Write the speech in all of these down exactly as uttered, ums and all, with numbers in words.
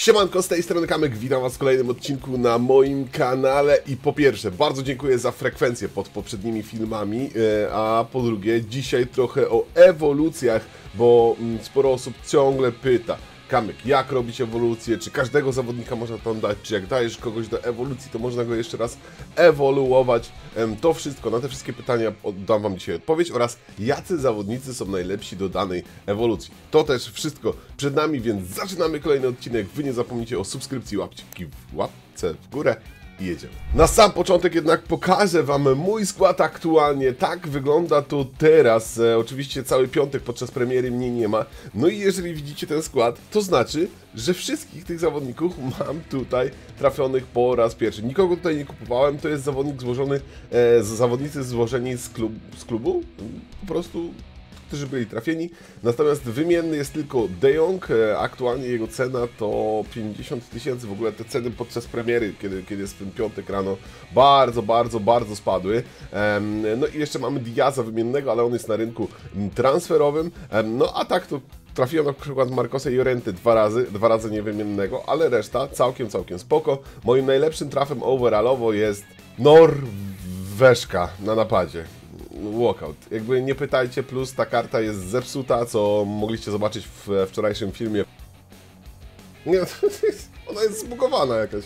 Siemanko, z tej strony Kamek, witam was w kolejnym odcinku na moim kanale i po pierwsze, bardzo dziękuję za frekwencję pod poprzednimi filmami, a po drugie, dzisiaj trochę o ewolucjach, bo sporo osób ciągle pyta: Kamek, jak robić ewolucję, czy każdego zawodnika można tam dać, czy jak dajesz kogoś do ewolucji, to można go jeszcze raz ewoluować. To wszystko, na te wszystkie pytania dam wam dzisiaj odpowiedź oraz jacy zawodnicy są najlepsi do danej ewolucji. To też wszystko przed nami, więc zaczynamy kolejny odcinek. Wy nie zapomnijcie o subskrypcji, łapki w łapce w górę. I jedziemy. Na sam początek jednak pokażę wam mój skład aktualnie. Tak wygląda to teraz. E, oczywiście cały piątek podczas premiery mnie nie ma. No i jeżeli widzicie ten skład, to znaczy, że wszystkich tych zawodników mam tutaj trafionych po raz pierwszy. Nikogo tutaj nie kupowałem. To jest zawodnik złożony, e, zawodnicy złożeni z, klub, z klubu. Po prostu, którzy byli trafieni. Natomiast wymienny jest tylko De Jong. Aktualnie jego cena to pięćdziesiąt tysięcy. W ogóle te ceny podczas premiery, kiedy, kiedy jest ten piątek rano, bardzo, bardzo, bardzo spadły. No i jeszcze mamy Diaza wymiennego, ale on jest na rynku transferowym. No a tak to trafiłem na przykład Marcosa Llorente dwa razy, dwa razy niewymiennego, ale reszta całkiem, całkiem spoko. Moim najlepszym trafem overallowo jest Norweszka na napadzie. Walkout. Jakby nie pytajcie, plus ta karta jest zepsuta, co mogliście zobaczyć w wczorajszym filmie. Nie, ona jest zbugowana jakaś.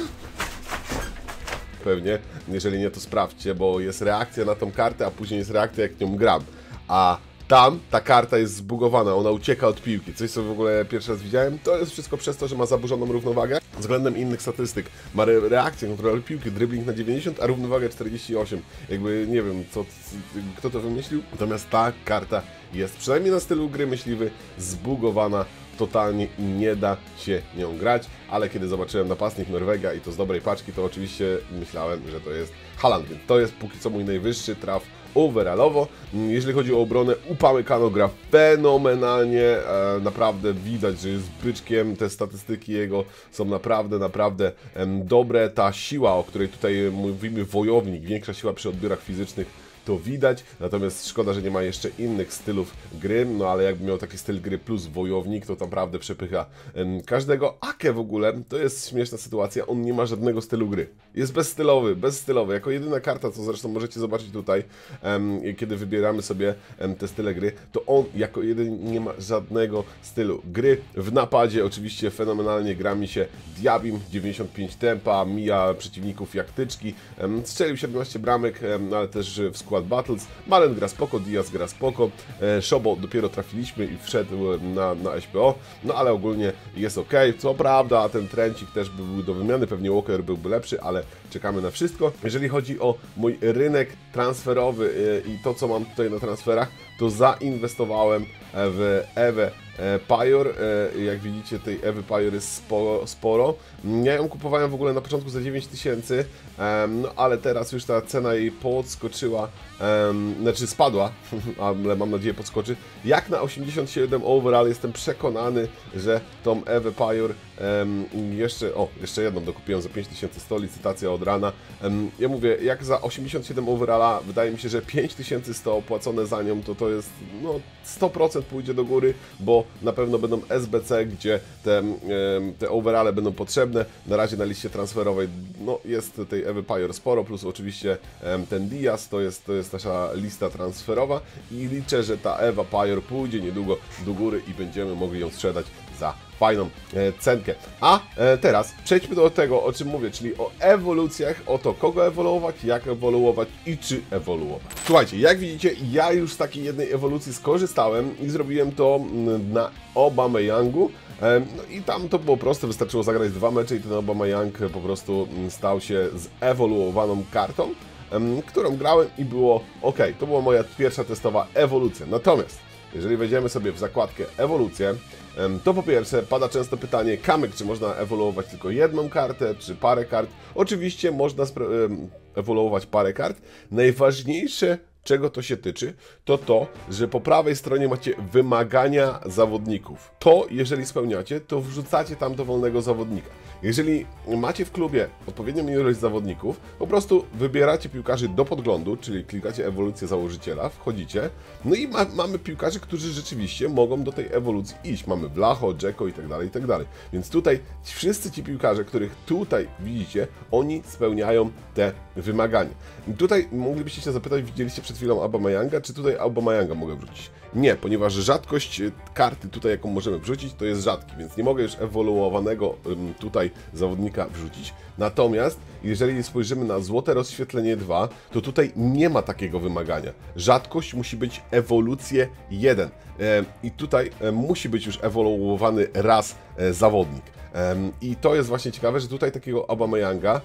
Pewnie, jeżeli nie, to sprawdźcie, bo jest reakcja na tą kartę, a później jest reakcja, jak nią gram. A tam ta karta jest zbugowana, ona ucieka od piłki. Coś, co w ogóle pierwszy raz widziałem. To jest wszystko przez to, że ma zaburzoną równowagę względem innych statystyk. Ma re reakcję, kontrolę piłki, dribbling na dziewięćdziesiąt, a równowagę czterdzieści osiem. Jakby nie wiem, co, kto to wymyślił. Natomiast ta karta jest, przynajmniej na stylu gry myśliwy, zbugowana totalnie i nie da się nią grać. Ale kiedy zobaczyłem napastnik Norwegia i to z dobrej paczki, to oczywiście myślałem, że to jest Haaland. Więc to jest póki co mój najwyższy traf overallowo. Jeżeli chodzi o obronę, Upamecano gra fenomenalnie, e, naprawdę widać, że jest byczkiem, te statystyki jego są naprawdę, naprawdę em, dobre. Ta siła, o której tutaj mówimy, wojownik, większa siła przy odbiorach fizycznych, to widać, natomiast szkoda, że nie ma jeszcze innych stylów gry, no ale jakby miał taki styl gry plus wojownik, to naprawdę przepycha um, każdego. Ake w ogóle, to jest śmieszna sytuacja, on nie ma żadnego stylu gry. Jest bezstylowy, bezstylowy, jako jedyna karta, co zresztą możecie zobaczyć tutaj, um, kiedy wybieramy sobie um, te style gry, to on jako jedyny nie ma żadnego stylu gry. W napadzie oczywiście fenomenalnie gra mi się Diabim, dziewięćdziesiąt pięć tempa, mija przeciwników jak tyczki, um, strzelił siedemnaście bramek, um, ale też w skład Battles. Malen gra spoko, Diaz gra spoko, e, Szobo dopiero trafiliśmy i wszedł na, na S P O, no ale ogólnie jest ok. Co prawda ten trencik też był do wymiany, pewnie Walker byłby lepszy, ale czekamy na wszystko. Jeżeli chodzi o mój rynek transferowy e, i to, co mam tutaj na transferach, to zainwestowałem w Ewę Pajor. Jak widzicie, tej Ewy Pajor jest sporo, sporo. Ja ją kupowałem w ogóle na początku za dziewięć tysięcy, no ale teraz już ta cena jej podskoczyła, znaczy spadła, ale mam nadzieję podskoczy. Jak na osiemdziesiąt siedem overall jestem przekonany, że tą Ewę Pajor jeszcze, o, jeszcze jedną dokupiłem za pięć tysięcy sto, licytacja od rana. Ja mówię, jak za osiemdziesiąt siedem overalla, wydaje mi się, że pięć tysięcy sto opłacone za nią, to to jest, no, sto procent pójdzie do góry, bo na pewno będą S B C, gdzie te, te overalle będą potrzebne. Na razie na liście transferowej, no, jest tej Ewy Pajor sporo, plus oczywiście ten Diaz, to jest, to jest nasza lista transferowa i liczę, że ta Ewa Pajor pójdzie niedługo do góry i będziemy mogli ją sprzedać za fajną e, cenkę. A e, teraz przejdźmy do tego, o czym mówię, czyli o ewolucjach, o to, kogo ewoluować, jak ewoluować i czy ewoluować. Słuchajcie, jak widzicie, ja już z takiej jednej ewolucji skorzystałem i zrobiłem to na Aubameyangu. E, no i tam to było proste, wystarczyło zagrać dwa mecze i ten Aubameyang po prostu stał się zewoluowaną kartą, e, którą grałem i było ok. To była moja pierwsza testowa ewolucja. Natomiast jeżeli wejdziemy sobie w zakładkę ewolucję, to po pierwsze pada często pytanie: Kamek, czy można ewoluować tylko jedną kartę, czy parę kart? Oczywiście można ewoluować parę kart. Najważniejsze czego to się tyczy, to to, że po prawej stronie macie wymagania zawodników. To, jeżeli spełniacie, to wrzucacie tam dowolnego zawodnika. Jeżeli macie w klubie odpowiednią ilość zawodników, po prostu wybieracie piłkarzy do podglądu, czyli klikacie ewolucję założyciela, wchodzicie, no i ma, mamy piłkarzy, którzy rzeczywiście mogą do tej ewolucji iść. Mamy Vlacho, Dzeko i tak dalej, i tak dalej. Więc tutaj wszyscy ci piłkarze, których tutaj widzicie, oni spełniają te wymagania. I tutaj moglibyście się zapytać, widzieliście przed chwilą Aubameyanga, czy tutaj Aubameyanga mogę wrzucić? Nie, ponieważ rzadkość karty tutaj, jaką możemy wrzucić, to jest rzadki, więc nie mogę już ewoluowanego tutaj zawodnika wrzucić. Natomiast jeżeli spojrzymy na złote rozświetlenie dwa, to tutaj nie ma takiego wymagania. Rzadkość musi być ewolucję jeden. I tutaj musi być już ewoluowany raz zawodnik. I to jest właśnie ciekawe, że tutaj takiego Aubameyanga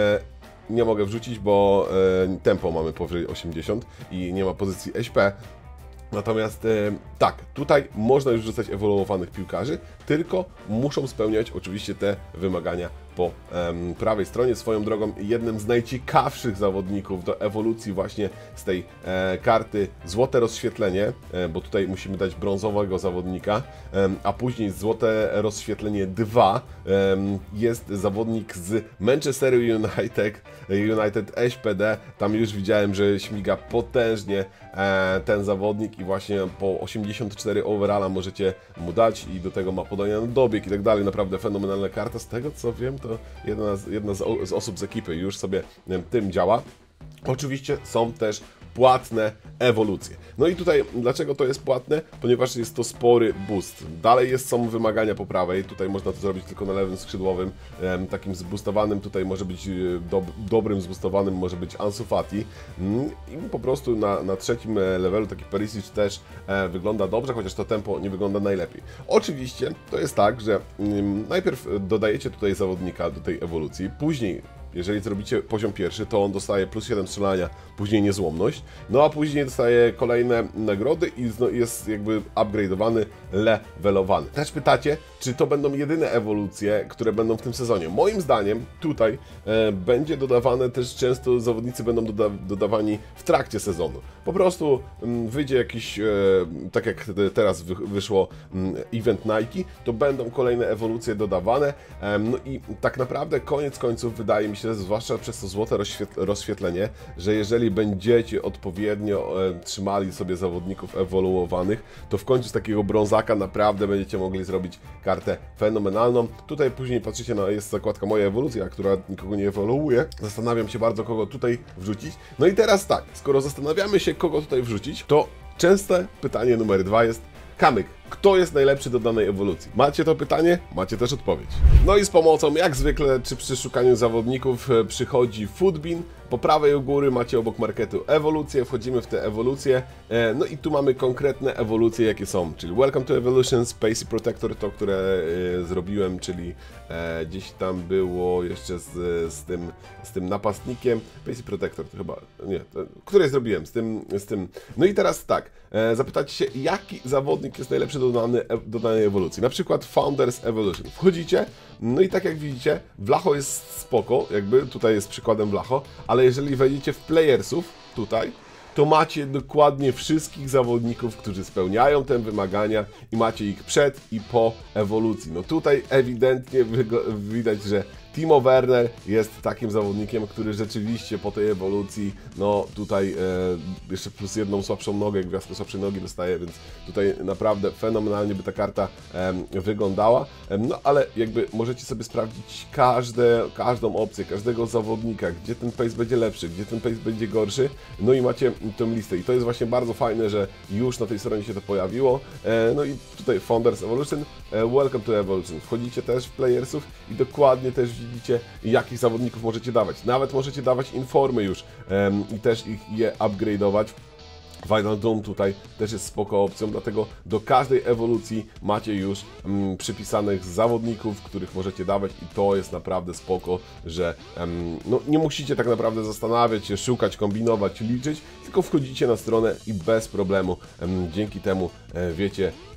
nie mogę wrzucić, bo tempo mamy powyżej osiemdziesiąt i nie ma pozycji S P. Natomiast e, tak, tutaj można już wrzucać ewoluowanych piłkarzy, tylko muszą spełniać oczywiście te wymagania po em, prawej stronie. Swoją drogą jednym z najciekawszych zawodników do ewolucji właśnie z tej e, karty złote rozświetlenie, e, bo tutaj musimy dać brązowego zawodnika, e, a później złote rozświetlenie dwa e, jest zawodnik z Manchester United, United S P D. Tam już widziałem, że śmiga potężnie e, ten zawodnik i właśnie po osiemdziesiąt cztery overalla możecie mu dać i do tego ma podania na dobieg i tak dalej. Naprawdę fenomenalna karta. Z tego co wiem, to jedna z, jedna z, z osób z ekipy już sobie tym działa. Oczywiście są też płatne ewolucje. No i tutaj dlaczego to jest płatne? Ponieważ jest to spory boost. Dalej jest, są wymagania po prawej, tutaj można to zrobić tylko na lewym skrzydłowym, em, takim zboostowanym, tutaj może być do, dobrym zboostowanym, może być Ansu Fati mm, i po prostu na, na trzecim levelu taki Perisic też e, wygląda dobrze, chociaż to tempo nie wygląda najlepiej. Oczywiście to jest tak, że mm, najpierw dodajecie tutaj zawodnika do tej ewolucji, później jeżeli zrobicie poziom pierwszy, to on dostaje plus siedem strzelania, później niezłomność, no a później dostaje kolejne nagrody i jest jakby upgrade'owany, levelowany. Też pytacie, czy to będą jedyne ewolucje, które będą w tym sezonie. Moim zdaniem tutaj e, będzie dodawane też często, zawodnicy będą doda dodawani w trakcie sezonu. Po prostu m, wyjdzie jakiś, e, tak jak teraz wy wyszło m, event Nike, to będą kolejne ewolucje dodawane, e, no i tak naprawdę koniec końców wydaje mi się, zwłaszcza przez to złote rozświetlenie, że jeżeli będziecie odpowiednio e, trzymali sobie zawodników ewoluowanych, to w końcu z takiego brązaka naprawdę będziecie mogli zrobić kartę fenomenalną. Tutaj później patrzycie, na jest zakładka moja ewolucja, która nikogo nie ewoluuje. Zastanawiam się bardzo, kogo tutaj wrzucić. No i teraz tak, skoro zastanawiamy się, kogo tutaj wrzucić, to częste pytanie numer dwa jest: Kamyk, kto jest najlepszy do danej ewolucji? Macie to pytanie? Macie też odpowiedź. No i z pomocą, jak zwykle, czy przy szukaniu zawodników przychodzi Footbin. Po prawej u góry macie obok marketu ewolucje, wchodzimy w te ewolucje, no i tu mamy konkretne ewolucje, jakie są, czyli Welcome to Evolutions, Pacey Protector, to, które zrobiłem, czyli gdzieś tam było jeszcze z, z, tym, z tym napastnikiem, Pacey Protector to chyba, nie, to, które zrobiłem, z tym, z tym. No i teraz tak, zapytacie się, jaki zawodnik jest najlepszy do danej, do danej ewolucji, na przykład Founders Evolution. Wchodzicie, no i tak jak widzicie, Vlacho jest spoko, jakby tutaj jest przykładem Vlacho, ale jeżeli wejdziecie w playersów, tutaj, to macie dokładnie wszystkich zawodników, którzy spełniają te wymagania i macie ich przed i po ewolucji. No tutaj ewidentnie widać, że Timo Werner jest takim zawodnikiem, który rzeczywiście po tej ewolucji, no tutaj e, jeszcze plus jedną słabszą nogę, gwiazdkę słabszej nogi dostaje, więc tutaj naprawdę fenomenalnie by ta karta e, wyglądała. E, no ale jakby możecie sobie sprawdzić każde, każdą opcję, każdego zawodnika, gdzie ten pace będzie lepszy, gdzie ten pace będzie gorszy, no i macie tę listę. I to jest właśnie bardzo fajne, że już na tej stronie się to pojawiło. E, no i tutaj Founders Evolution, e, Welcome to Evolution. Wchodzicie też w playersów i dokładnie też widzicie, jakich zawodników możecie dawać. Nawet możecie dawać informy już um, i też ich je upgrade'ować. Final Doom tutaj też jest spoko opcją, dlatego do każdej ewolucji macie już um, przypisanych zawodników, których możecie dawać i to jest naprawdę spoko, że um, no, nie musicie tak naprawdę zastanawiać się, szukać, kombinować, liczyć, tylko wchodzicie na stronę i bez problemu um, dzięki temu um, wiecie,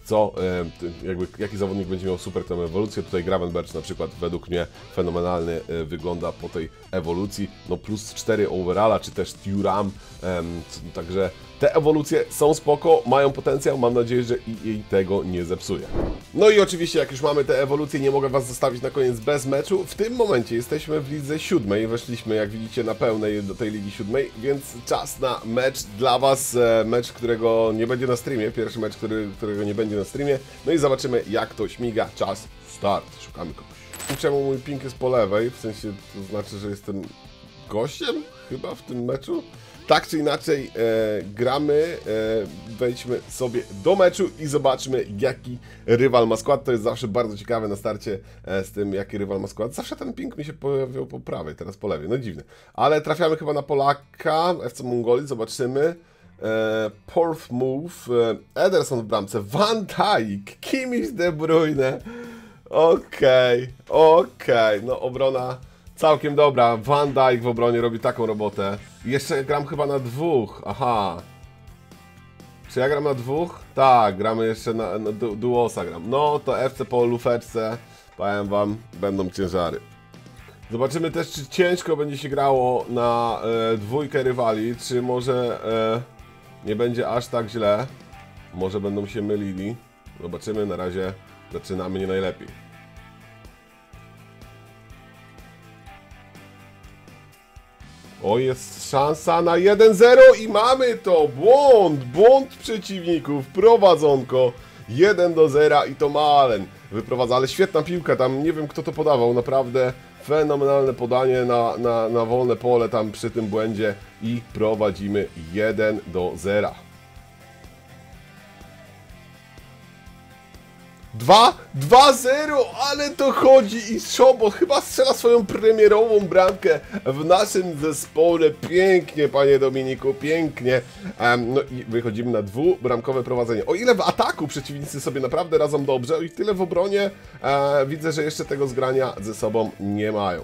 co, e, jakby, jaki zawodnik będzie miał super tę ewolucję. Tutaj Gravenberch na przykład według mnie fenomenalnie e, wygląda po tej ewolucji. No plus cztery overalla, czy też Thuram, e, także te ewolucje są spoko, mają potencjał, mam nadzieję, że i jej tego nie zepsuje. No i oczywiście, jak już mamy te ewolucje, nie mogę Was zostawić na koniec bez meczu. W tym momencie jesteśmy w lidze siódmej, weszliśmy, jak widzicie, na pełnej do tej ligi siódmej, więc czas na mecz dla Was, mecz, którego nie będzie na streamie, pierwszy mecz, który, którego nie będzie na streamie. No i zobaczymy, jak to śmiga, czas, start, szukamy kogoś. Czemu mój ping jest po lewej, w sensie to znaczy, że jestem gościem chyba w tym meczu? Tak czy inaczej, e, gramy, e, wejdźmy sobie do meczu i zobaczmy, jaki rywal ma skład. To jest zawsze bardzo ciekawe na starcie e, z tym, jaki rywal ma skład. Zawsze ten ping mi się pojawiał po prawej, teraz po lewej, no dziwne. Ale trafiamy chyba na Polaka, F C Mongolii, zobaczymy. E, Portsmouth, e, Ederson w bramce, Van Dijk, Kimmich, De Bruyne. Okej, okay, okej, okay. No obrona całkiem dobra. Van Dijk w obronie robi taką robotę. Jeszcze gram chyba na dwóch, aha. Czy ja gram na dwóch? Tak, gramy jeszcze na, na du duosa gram. No to F C po lufeczce, powiem Wam, będą ciężary. Zobaczymy też, czy ciężko będzie się grało na e, dwójkę rywali, czy może e, nie będzie aż tak źle. Może będą się mylili. Zobaczymy, na razie zaczynamy nie najlepiej. O, jest szansa na jeden zero i mamy to! Błąd! Błąd przeciwników! Prowadzonko! jeden do zera i to Malen wyprowadza, ale świetna piłka, tam nie wiem kto to podawał, naprawdę fenomenalne podanie na, na, na wolne pole tam przy tym błędzie i prowadzimy jeden do zera. dwa zero, ale to chodzi i Szobot chyba strzela swoją premierową bramkę w naszym zespole. Pięknie, panie Dominiku, pięknie. Um, no i wychodzimy na dwubramkowe prowadzenie. O ile w ataku przeciwnicy sobie naprawdę radzą dobrze, o i tyle w obronie e, widzę, że jeszcze tego zgrania ze sobą nie mają.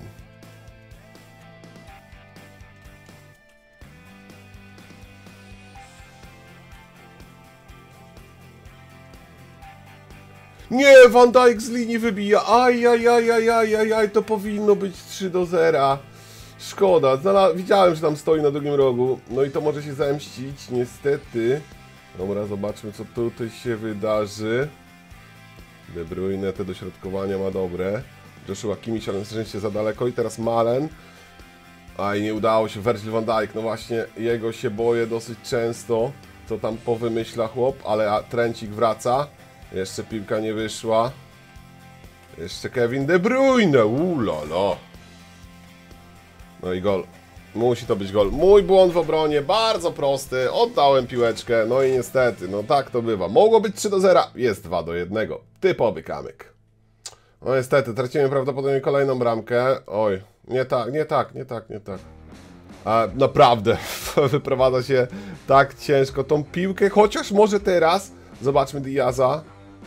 Nie, Van Dijk z linii wybija. Ajajajajajajaj, to powinno być trzy do zera. Szkoda, Znala widziałem, że tam stoi na drugim rogu. No i to może się zemścić, niestety. Dobra, zobaczmy, co tutaj się wydarzy. De Bruyne te dośrodkowania ma dobre. Joshua Kimmich, ale na szczęście za daleko. I teraz Malen. Aj, nie udało się. Virgil van Dijk, no właśnie, jego się boję dosyć często. Co tam powymyśla chłop, ale Trencik wraca. Jeszcze piłka nie wyszła. Jeszcze Kevin De Bruyne. Ulala. No i gol. Musi to być gol. Mój błąd w obronie, bardzo prosty. Oddałem piłeczkę, no i niestety, no tak to bywa. Mogło być trzy do zera, jest dwa do jednego. Typowy kamyk. No niestety, tracimy prawdopodobnie kolejną bramkę. Oj, nie tak, nie tak, nie tak, nie tak. A, naprawdę, wyprowadza się tak ciężko tą piłkę, chociaż może teraz. Zobaczmy Diaza.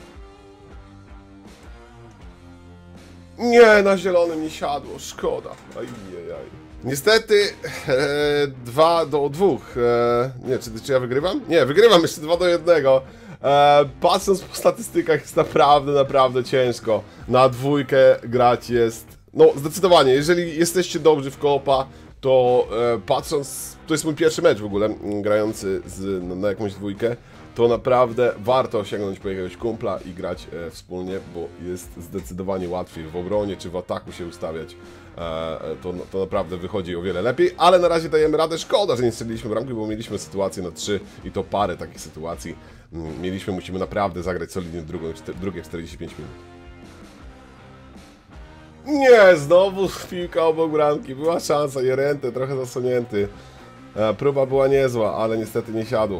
Nie, na zielonym nie siadło, szkoda. Ajajaj. Niestety dwa do dwóch. E, nie, czy, czy ja wygrywam? Nie, wygrywam jeszcze dwa do jednego. E, patrząc po statystykach jest naprawdę, naprawdę ciężko. Na dwójkę grać jest... No, zdecydowanie, jeżeli jesteście dobrzy w koopa, to e, patrząc... To jest mój pierwszy mecz w ogóle, grający z, na, na jakąś dwójkę. To naprawdę warto sięgnąć po jakiegoś kumpla i grać e, wspólnie, bo jest zdecydowanie łatwiej w obronie czy w ataku się ustawiać. E, to, to naprawdę wychodzi o wiele lepiej, ale na razie dajemy radę. Szkoda, że nie strzeliliśmy bramki, bo mieliśmy sytuację na trzy i to parę takich sytuacji mieliśmy. Musimy naprawdę zagrać solidnie drugą, drugie czterdzieści pięć minut. Nie, znowu piłka obok bramki. Była szansa, Jerente trochę zasłonięty. E, próba była niezła, ale niestety nie siadło.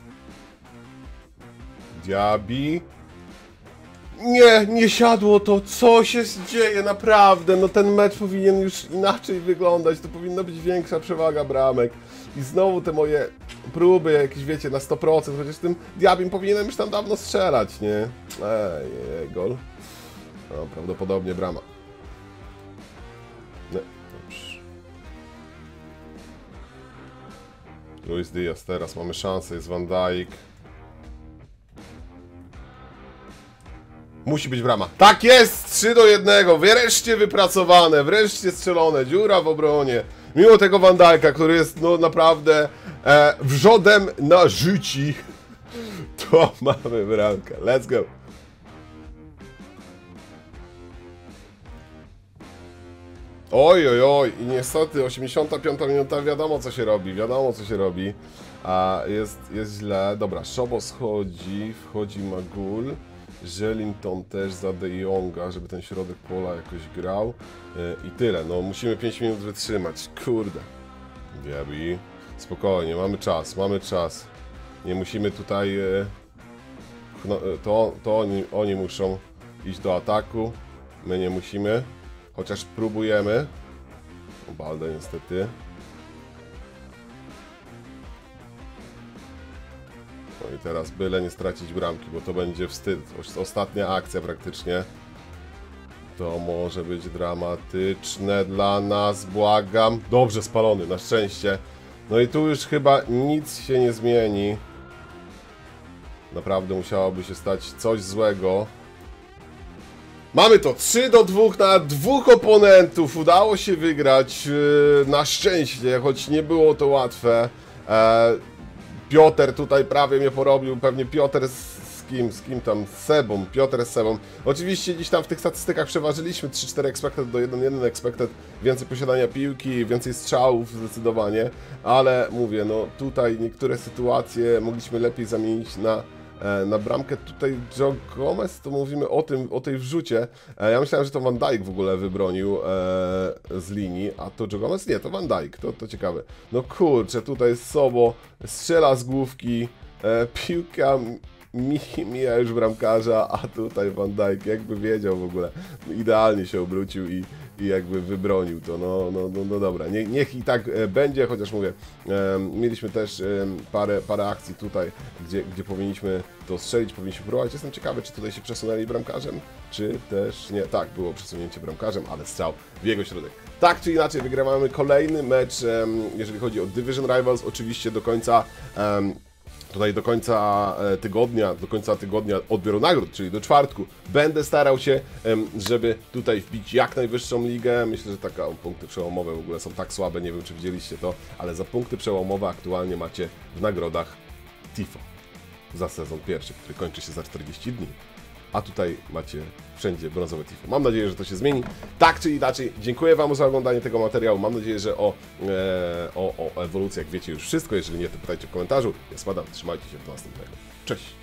Diaby. Nie, nie siadło to. Co się dzieje? Naprawdę. No ten mecz powinien już inaczej wyglądać. To powinna być większa przewaga bramek. I znowu te moje próby jakieś, wiecie, na sto procent. Chociaż tym Diabim powinienem już tam dawno strzelać, nie? Ej, ej, gol. No, prawdopodobnie brama. Nie, dobrze. Luis Diaz, teraz mamy szansę. Jest Van Dijk. Musi być brama. Tak jest! trzy do jednego. Wreszcie wypracowane, wreszcie strzelone. Dziura w obronie. Mimo tego Van Dijk'a, który jest no naprawdę e, wrzodem na życi, to mamy bramkę. Let's go. Oj, oj, oj. I niestety osiemdziesiąta piąta minuta, wiadomo co się robi, wiadomo co się robi. A jest, jest źle. Dobra, Szobo schodzi, wchodzi Magul. Żelinton też za De Jonga, żeby ten środek pola jakoś grał. Yy, I tyle, no musimy pięć minut wytrzymać. Kurde. Gabi. Spokojnie, mamy czas, mamy czas. Nie musimy tutaj... Yy, no, to to oni, oni muszą iść do ataku. My nie musimy. Chociaż próbujemy. Balde niestety. No i teraz byle nie stracić bramki, bo to będzie wstyd. Ostatnia akcja praktycznie. To może być dramatyczne dla nas, błagam. Dobrze spalony, na szczęście. No i tu już chyba nic się nie zmieni. Naprawdę musiałoby się stać coś złego. Mamy to trzy do dwóch na dwóch oponentów. Udało się wygrać. Na szczęście, choć nie było to łatwe. Piotr tutaj prawie mnie porobił, pewnie Piotr z, z kim, z kim tam, z Sebą, Piotr z Sebą. Oczywiście gdzieś tam w tych statystykach przeważyliśmy trzy cztery expected do jeden jeden expected, więcej posiadania piłki, więcej strzałów zdecydowanie, ale mówię, no tutaj niektóre sytuacje mogliśmy lepiej zamienić na, na bramkę. Tutaj Joe Gomez, to mówimy o tym, o tej wrzucie. Ja myślałem, że to Van Dijk w ogóle wybronił e, z linii, a to Joe Gomez? Nie, to Van Dijk, to, to ciekawe. No kurczę, tutaj Sobo strzela z główki, e, piłka mi, mija już bramkarza, a tutaj Van Dijk jakby wiedział w ogóle, idealnie się obrócił i, i jakby wybronił to, no, no, no, no dobra, Nie, niech i tak e, będzie, chociaż mówię, e, mieliśmy też e, parę, parę akcji tutaj, gdzie, gdzie powinniśmy to strzelić, powinniśmy próbować. Jestem ciekawy, czy tutaj się przesunęli bramkarzem, czy też nie. Tak, było przesunięcie bramkarzem, ale strzał w jego środek. Tak czy inaczej, wygrywamy kolejny mecz, e, jeżeli chodzi o Division Rivals, oczywiście do końca e, Tutaj do końca tygodnia, do końca tygodnia odbioru nagród, czyli do czwartku, będę starał się, żeby tutaj wbić jak najwyższą ligę. Myślę, że taka punkty przełomowe w ogóle są tak słabe, nie wiem czy widzieliście to, ale za punkty przełomowe aktualnie macie w nagrodach Tifo za sezon pierwszy, który kończy się za czterdzieści dni. A tutaj macie wszędzie brązowe tifo. Mam nadzieję, że to się zmieni. Tak czy inaczej, dziękuję Wam za oglądanie tego materiału. Mam nadzieję, że o, e, o, o ewolucjach wiecie już wszystko. Jeżeli nie, to pytajcie w komentarzu. Ja spadam, trzymajcie się do następnego. Cześć!